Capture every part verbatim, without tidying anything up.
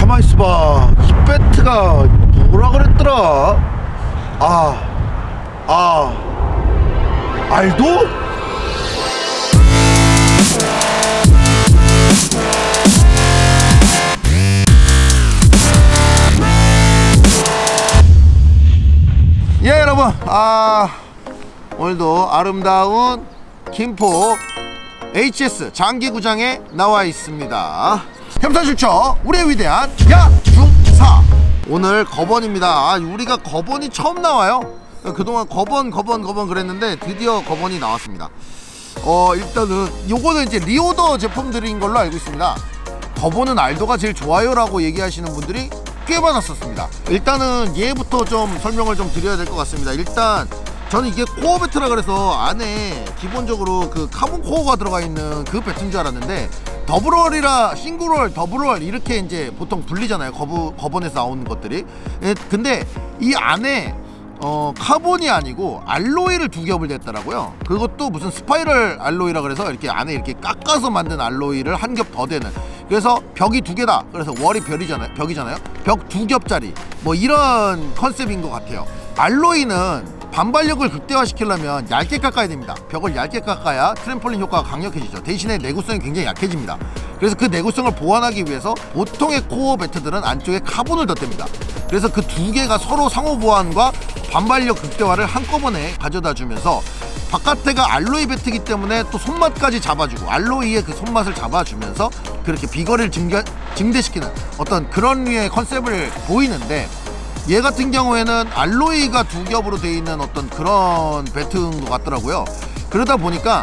가만히 있어봐. 이 배트가 뭐라 그랬더라. 아, 아, 알도? 예, 여러분, 아, 오늘도 아름다운 김포 에이치에스 장기구장에 나와 있습니다. 협찬출처 우리의 위대한 야중사. 오늘 거번입니다. 아, 우리가 거번이 처음 나와요. 그동안 거번 거번 거번 그랬는데 드디어 거번이 나왔습니다. 어 일단은 요거는 이제 리오더 제품들인 걸로 알고 있습니다. 거번은 알도가 제일 좋아요 라고 얘기하시는 분들이 꽤 많았었습니다. 일단은 얘부터 좀 설명을 좀 드려야 될 것 같습니다. 일단 저는 이게 코어 배트라 그래서 안에 기본적으로 그 카본 코어가 들어가 있는 그 배트인 줄 알았는데, 더블월이라 싱글월, 더블월 이렇게 이제 보통 불리잖아요. 거부, 거번에서 나오는 것들이. 예, 근데 이 안에 어 카본이 아니고 알로이를 두 겹을 냈더라고요. 그것도 무슨 스파이럴 알로이라 그래서 이렇게 안에 이렇게 깎아서 만든 알로이를 한 겹 더 되는. 그래서 벽이 두 개다. 그래서 월이 별이잖아요. 벽이잖아요. 벽 두 겹짜리 뭐 이런 컨셉인 것 같아요. 알로이는 반발력을 극대화시키려면 얇게 깎아야 됩니다. 벽을 얇게 깎아야 트램폴린 효과가 강력해지죠. 대신에 내구성이 굉장히 약해집니다. 그래서 그 내구성을 보완하기 위해서 보통의 코어 배트들은 안쪽에 카본을 덧댑니다. 그래서 그 두 개가 서로 상호 보완과 반발력 극대화를 한꺼번에 가져다 주면서 바깥에가 알로이 배트이기 때문에 또 손맛까지 잡아주고 알로이의 그 손맛을 잡아주면서 그렇게 비거리를 증가, 증대시키는 어떤 그런 류의 컨셉을 보이는데, 얘 같은 경우에는 알로이가 두 겹으로 되어 있는 어떤 그런 배트인 것 같더라고요. 그러다 보니까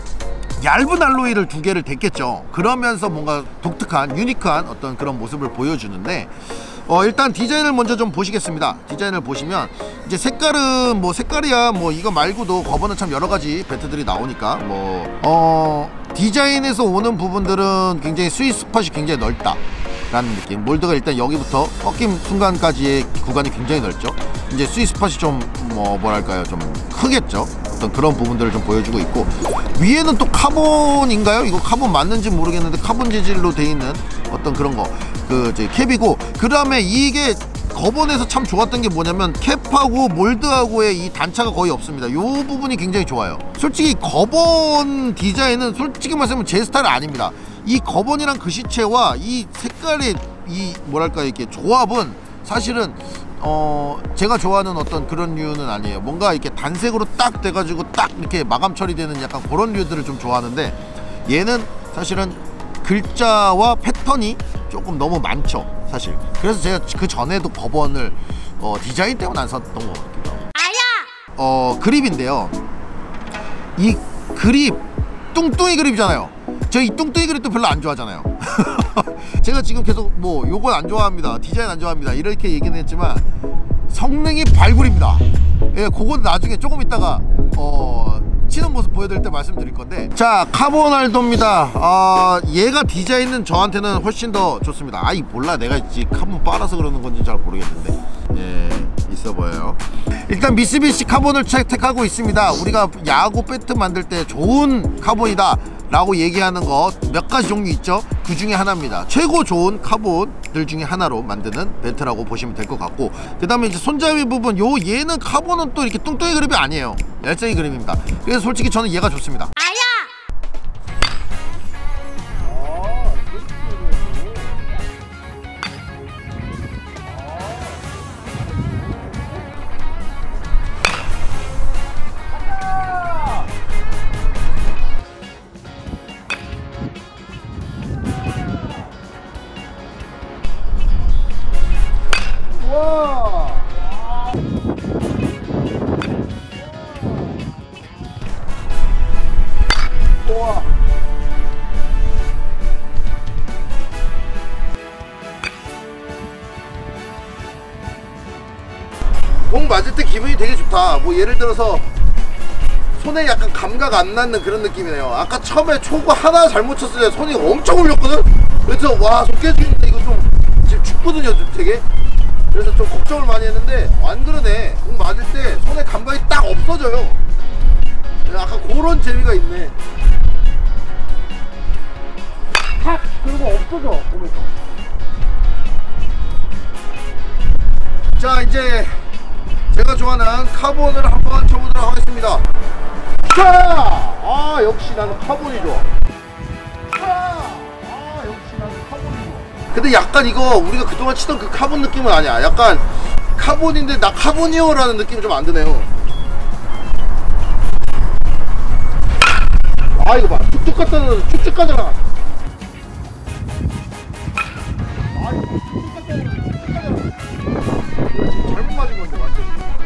얇은 알로이를 두 개를 댔겠죠. 그러면서 뭔가 독특한 유니크한 어떤 그런 모습을 보여주는데, 어 일단 디자인을 먼저 좀 보시겠습니다. 디자인을 보시면 이제 색깔은 뭐 색깔이야 뭐 이거 말고도 거번은 참 여러가지 배트들이 나오니까 뭐 어 디자인에서 오는 부분들은 굉장히 스윗 스팟이 굉장히 넓다 라는 느낌. 몰드가 일단 여기부터 꺾임 순간까지의 구간이 굉장히 넓죠. 이제 스윗 스팟이 좀 뭐 뭐랄까요, 좀 크겠죠. 어떤 그런 부분들을 좀 보여주고 있고, 위에는 또 카본인가요? 이거 카본 맞는지 모르겠는데 카본 재질로 돼 있는 어떤 그런 거 그 이제 캡이고, 그 다음에 이게 거번에서 참 좋았던 게 뭐냐면 캡하고 몰드하고의 이 단차가 거의 없습니다. 요 부분이 굉장히 좋아요. 솔직히 거번 디자인은 솔직히 말씀하면 제 스타일 아닙니다. 이 거번이랑 글씨체와 이 색깔의 이 뭐랄까 이렇게 조합은 사실은 어 제가 좋아하는 어떤 그런 류는 아니에요. 뭔가 이렇게 단색으로 딱 돼가지고 딱 이렇게 마감 처리되는 약간 그런 류들을 좀 좋아하는데, 얘는 사실은 글자와 패턴이 조금 너무 많죠 사실. 그래서 제가 그 전에도 거번을 어 디자인 때문에 안 샀던 것 같기도 하고. 아야! 어 그립인데요, 이 그립 뚱뚱이 그립이잖아요. 저 이 뚱뚱이 그립도 별로 안 좋아하잖아요. 제가 지금 계속 뭐 요건 안 좋아합니다, 디자인 안 좋아합니다 이렇게 얘기는 했지만 성능이 발굴입니다. 예, 그건 나중에 조금 있다가 어 치는 모습 보여드릴 때 말씀드릴 건데, 자 카본 알도입니다. 아 얘가 디자인은 저한테는 훨씬 더 좋습니다. 아이 몰라, 내가 이 카본 빨아서 그러는 건지 잘 모르겠는데 예 있어 보여요. 일단 미쓰비시 카본을 채택하고 있습니다. 우리가 야구 배트 만들 때 좋은 카본이다 라고 얘기하는 거 몇 가지 종류 있죠. 그 중에 하나입니다. 최고 좋은 카본들 중에 하나로 만드는 벨트라고 보시면 될 것 같고, 그 다음에 이제 손잡이 부분, 요 얘는 카본은 또 이렇게 뚱뚱이 그립이 아니에요. 얄쌍이 그립입니다. 그래서 솔직히 저는 얘가 좋습니다. 우와. 공 맞을 때 기분이 되게 좋다. 뭐 예를 들어서 손에 약간 감각 안 나는 그런 느낌이네요. 아까 처음에 초구 하나 잘못 쳤을 때 손이 엄청 울렸거든? 그래서 와, 손 깨지는데 이거 좀 지금 죽거든요 되게. 그래서 좀 걱정을 많이 했는데 안 그러네. 공 맞을 때 손에 감각이 딱 없어져요. 약간 그런 재미가 있네. 탁! 그리고 없어져, 보면서. 자, 이제 제가 좋아하는 카본을 한번 쳐보도록 하겠습니다. 자! 아, 역시 나는 카본이 좋아. 자! 아, 역시 나는 카본이 좋아. 근데 약간 이거 우리가 그동안 치던 그 카본 느낌은 아니야. 약간 카본인데 나 카본이요 라는 느낌이 좀 안 드네요. 아, 이거 봐. 쭉쭉 갔다 놔. 쭉쭉 가잖아. 아, 이거 쭉쭉 갔다 놔. 쭉쭉 가잖아. 이거 지금 잘못 맞은 건데, 완전히.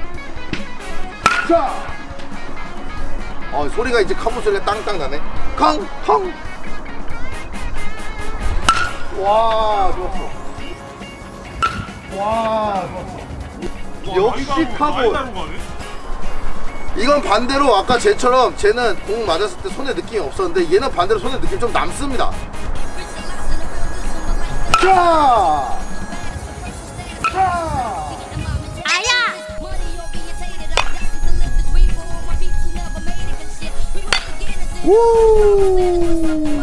자! 어, 소리가 이제 카본 소리가 땅땅 나네. 康! 康! 와, 좋았어. 와, 좋았어. 역시 카본. 이건 반대로 아까 쟤처럼 쟤는 공 맞았을 때 손에 느낌이 없었는데 얘는 반대로 손에 느낌이 좀 남습니다. 자! 자! 아야! 우!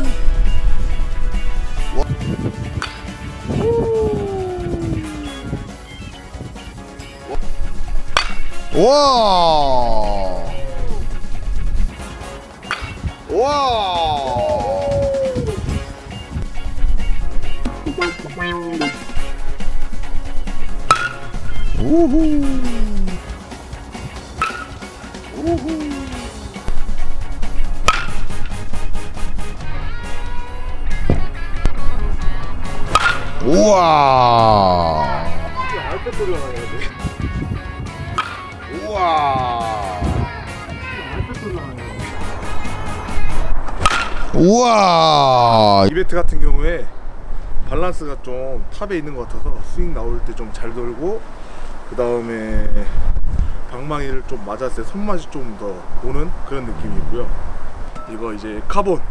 와! 와! 우후! 우후! 우와! 알뜰 소리가 나네. 우와! 우와! 이벤트 같은 경우에 밸런스가 좀 탑에 있는 것 같아서 스윙 나올 때 좀 잘 돌고, 그 다음에 방망이를 좀 맞았을 때 손맛이 좀 더 오는 그런 느낌이고요. 이거 이제 카본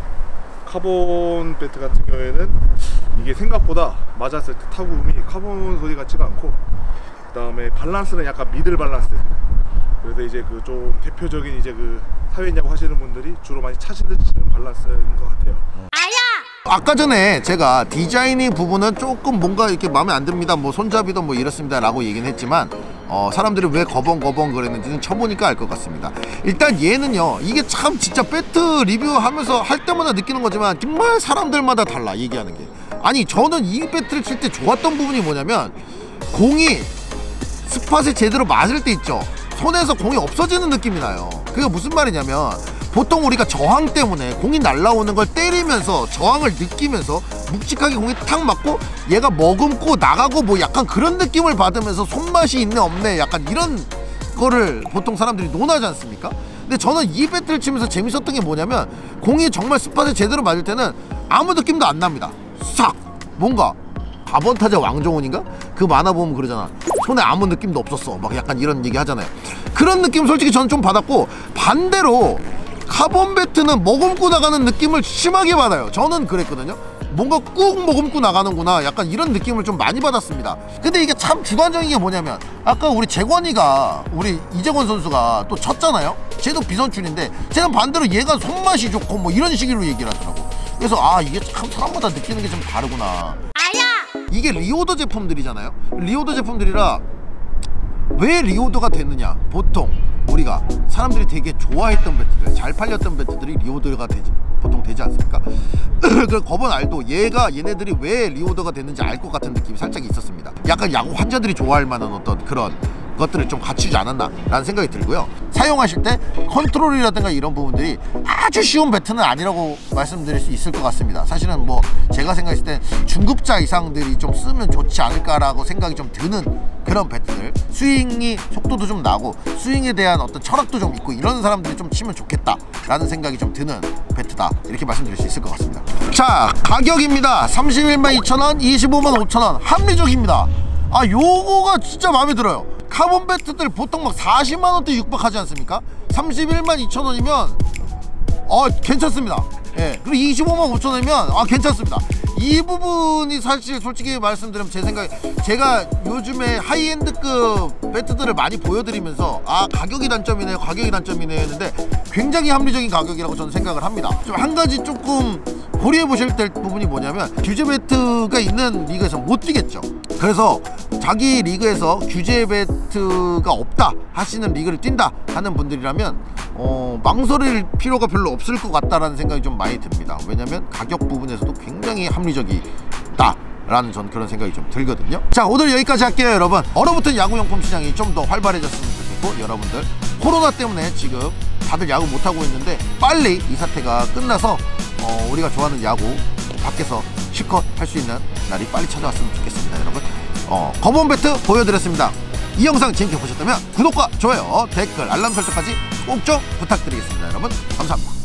카본 배트 같은 경우에는 이게 생각보다 맞았을 때 타구음이 카본 소리 같지가 않고, 그 다음에 밸런스는 약간 미들 밸런스. 그래서 이제 그 좀 대표적인 이제 그 사회인야구 하시는 분들이 주로 많이 찾으시는 밸런스인 것 같아요. 아까 전에 제가 디자이닝 부분은 조금 뭔가 이렇게 마음에 안 듭니다, 뭐 손잡이도 뭐 이렇습니다 라고 얘기는 했지만, 어, 사람들이 왜 거벙거벙 그랬는지는 쳐보니까 알 것 같습니다. 일단 얘는요, 이게 참 진짜 배트 리뷰하면서 할 때마다 느끼는 거지만 정말 사람들마다 달라 얘기하는 게. 아니, 저는 이 배트를 칠 때 좋았던 부분이 뭐냐면, 공이 스팟에 제대로 맞을 때 있죠, 손에서 공이 없어지는 느낌이 나요. 그게 무슨 말이냐면, 보통 우리가 저항 때문에 공이 날라오는 걸 때리면서 저항을 느끼면서 묵직하게 공이 탁 맞고 얘가 머금고 나가고 뭐 약간 그런 느낌을 받으면서 손맛이 있네 없네 약간 이런 거를 보통 사람들이 논하지 않습니까? 근데 저는 이 배트를 치면서 재밌었던 게 뭐냐면, 공이 정말 스팟에 제대로 맞을 때는 아무 느낌도 안 납니다. 싹! 뭔가 가번타자 왕정훈인가? 그 만화 보면 그러잖아. 손에 아무 느낌도 없었어. 막 약간 이런 얘기 하잖아요. 그런 느낌 솔직히 저는 좀 받았고, 반대로 카본 배트는 머금고 나가는 느낌을 심하게 받아요. 저는 그랬거든요. 뭔가 꾹 머금고 나가는구나 약간 이런 느낌을 좀 많이 받았습니다. 근데 이게 참 주관적인 게 뭐냐면, 아까 우리 재권이가 우리 이재권 선수가 또 쳤잖아요. 쟤도 비선출인데 쟤는 반대로 얘가 손맛이 좋고 뭐 이런 식으로 얘기를 하더라고. 그래서 아, 이게 참 사람마다 느끼는 게 좀 다르구나. 아야! 이게 리오더 제품들이잖아요. 리오더 제품들이라 왜 리오더가 됐느냐, 보통 우리가 사람들이 되게 좋아했던 배트들, 잘 팔렸던 배트들이 리오더가 되지, 보통 되지 않습니까? 그 거번 알도 얘가 얘네들이 왜 리오더가 됐는지 알 것 같은 느낌이 살짝 있었습니다. 약간 야구 환자들이 좋아할 만한 어떤 그런 것들을 좀 갖추지 않았나 라는 생각이 들고요. 사용하실 때 컨트롤이라든가 이런 부분들이 아주 쉬운 배트는 아니라고 말씀드릴 수 있을 것 같습니다. 사실은 뭐 제가 생각했을 때 중급자 이상들이 좀 쓰면 좋지 않을까라고 생각이 좀 드는 그런 배트들, 스윙이 속도도 좀 나고 스윙에 대한 어떤 철학도 좀 있고 이런 사람들이 좀 치면 좋겠다 라는 생각이 좀 드는 배트다, 이렇게 말씀드릴 수 있을 것 같습니다. 자, 가격입니다. 삼십일만 이천 원, 이십오만 오천 원 합리적입니다. 아, 요거가 진짜 마음에 들어요. 카본 배트들 보통 막 사십만 원대 육박하지 않습니까? 삼십일만 이천 원이면 어 괜찮습니다. 예. 그리고 이십오만 오천 원이면 아 괜찮습니다. 이 부분이 사실 솔직히 말씀드리면 제 생각에 제가 요즘에 하이엔드급 배트들을 많이 보여드리면서 아 가격이 단점이네요 가격이 단점이네요 했는데 굉장히 합리적인 가격이라고 저는 생각을 합니다. 좀 한 가지 조금 고려해 보실 될 부분이 뭐냐면 규제 배트가 있는 리그에서 못 뛰겠죠. 그래서 자기 리그에서 규제 배트가 없다 하시는 리그를 뛴다 하는 분들이라면 어, 망설일 필요가 별로 없을 것 같다라는 생각이 좀 많이 듭니다. 왜냐면 가격 부분에서도 굉장히 합리적이다 라는 전 그런 생각이 좀 들거든요. 자, 오늘 여기까지 할게요. 여러분, 얼어붙은 야구용품 시장이 좀 더 활발해졌으면 좋겠고, 여러분들 코로나 때문에 지금 다들 야구 못하고 있는데 빨리 이 사태가 끝나서 어, 우리가 좋아하는 야구 밖에서 실컷 할 수 있는 날이 빨리 찾아왔으면 좋겠습니다. 여러분, 어, 검은 배트 보여드렸습니다. 이 영상 재밌게 보셨다면 구독과 좋아요, 댓글, 알람 설정까지 꼭 좀 부탁드리겠습니다. 여러분, 감사합니다.